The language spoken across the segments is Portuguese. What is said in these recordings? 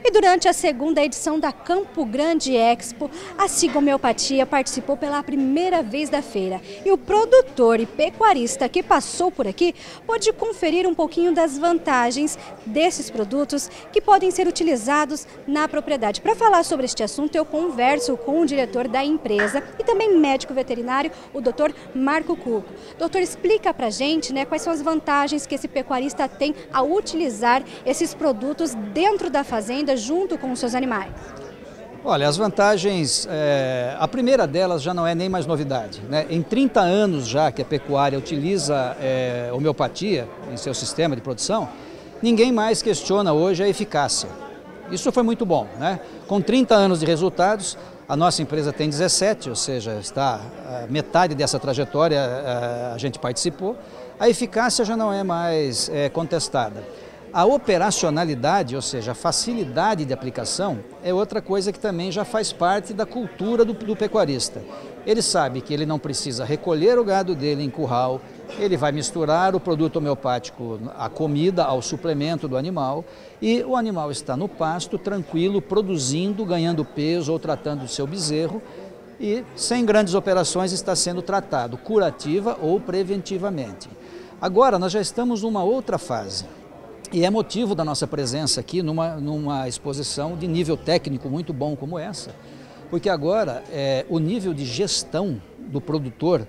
E durante a segunda edição da Campo Grande Expo, a Siga Homeopatia participou pela primeira vez da feira. E o produtor e pecuarista que passou por aqui pôde conferir um pouquinho das vantagens desses produtos que podem ser utilizados na propriedade. Para falar sobre este assunto, eu converso com o diretor da empresa e também médico veterinário, o Dr. Marco Cuco. Doutor, explica pra gente, quais são as vantagens que esse pecuarista tem ao utilizar esses produtos dentro da fazenda junto com os seus animais. Olha, as vantagens, a primeira delas já não é nem mais novidade, né? Em 30 anos já que a pecuária utiliza homeopatia em seu sistema de produção, ninguém mais questiona hoje a eficácia. Isso foi muito bom, né? Com 30 anos de resultados, a nossa empresa tem 17, ou seja, está metade dessa trajetória a gente participou. A eficácia já não é mais contestada. A operacionalidade, ou seja, a facilidade de aplicação, é outra coisa que também já faz parte da cultura do pecuarista. Ele sabe que ele não precisa recolher o gado dele em curral, ele vai misturar o produto homeopático à comida, ao suplemento do animal, e o animal está no pasto, tranquilo, produzindo, ganhando peso ou tratando do seu bezerro, e sem grandes operações está sendo tratado, curativa ou preventivamente. Agora nós já estamos numa outra fase. E é motivo da nossa presença aqui numa exposição de nível técnico muito bom como essa, porque agora o nível de gestão do produtor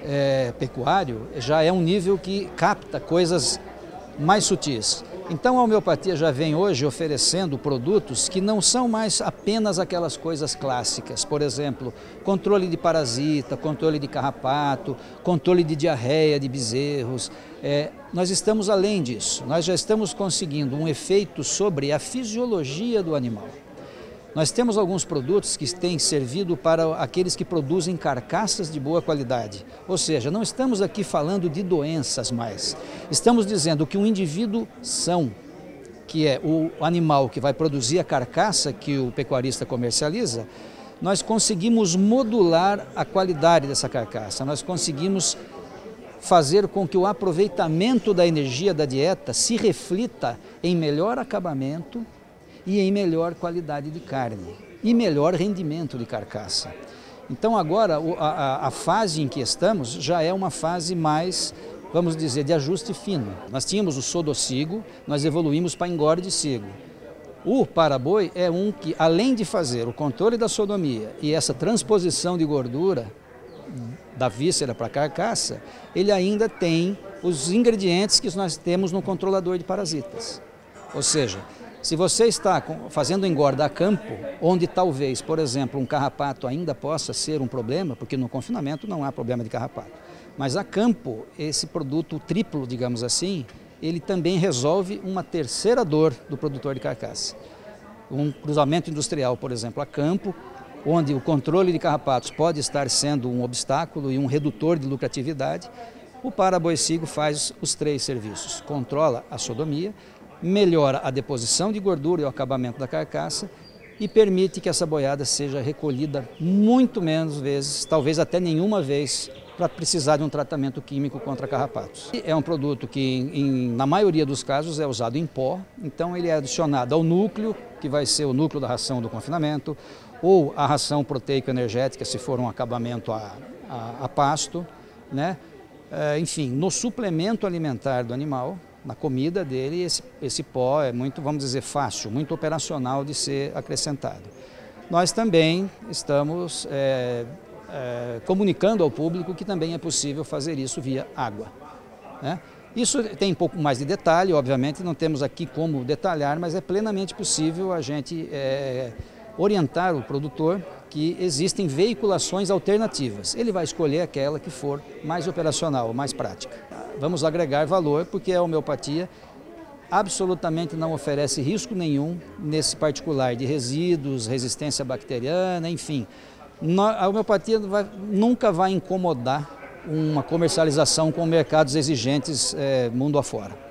pecuário já é um nível que capta coisas mais sutis. Então a homeopatia já vem hoje oferecendo produtos que não são mais apenas aquelas coisas clássicas, por exemplo, controle de parasita, controle de carrapato, controle de diarreia de bezerros. Nós estamos além disso, nós já estamos conseguindo um efeito sobre a fisiologia do animal. Nós temos alguns produtos que têm servido para aqueles que produzem carcaças de boa qualidade. Ou seja, não estamos aqui falando de doenças mais. Estamos dizendo que um indivíduo são, que é o animal que vai produzir a carcaça que o pecuarista comercializa, nós conseguimos modular a qualidade dessa carcaça. Nós conseguimos fazer com que o aproveitamento da energia da dieta se reflita em melhor acabamento e em melhor qualidade de carne e melhor rendimento de carcaça. Então agora a fase em que estamos já é uma fase mais, vamos dizer, de ajuste fino. Nós tínhamos o sodocigo, nós evoluímos para engorde de cigo. O para-boi é um que, além de fazer o controle da sodomia e essa transposição de gordura da víscera para a carcaça, ele ainda tem os ingredientes que nós temos no controlador de parasitas. Ou seja, se você está fazendo engorda a campo, onde talvez, por exemplo, um carrapato ainda possa ser um problema, porque no confinamento não há problema de carrapato, mas a campo, esse produto triplo, digamos assim, ele também resolve uma terceira dor do produtor de carcaça. Um cruzamento industrial, por exemplo, a campo, onde o controle de carrapatos pode estar sendo um obstáculo e um redutor de lucratividade, o para-boi-cigo faz os três serviços, controla a sodomia, melhora a deposição de gordura e o acabamento da carcaça e permite que essa boiada seja recolhida muito menos vezes, talvez até nenhuma vez, para precisar de um tratamento químico contra carrapatos. É um produto que, na maioria dos casos, é usado em pó, então ele é adicionado ao núcleo, que vai ser o núcleo da ração do confinamento, ou a ração proteico-energética, se for um acabamento a pasto, né? Enfim, no suplemento alimentar do animal, na comida dele, esse pó é muito, vamos dizer, fácil, muito operacional de ser acrescentado. Nós também estamos comunicando ao público que também é possível fazer isso via água, né? Isso tem um pouco mais de detalhe, obviamente, não temos aqui como detalhar, mas é plenamente possível a gente orientar o produtor que existem veiculações alternativas. Ele vai escolher aquela que for mais operacional, mais prática. Vamos agregar valor porque a homeopatia absolutamente não oferece risco nenhum nesse particular de resíduos, resistência bacteriana, enfim. A homeopatia nunca vai incomodar uma comercialização com mercados exigentes mundo afora.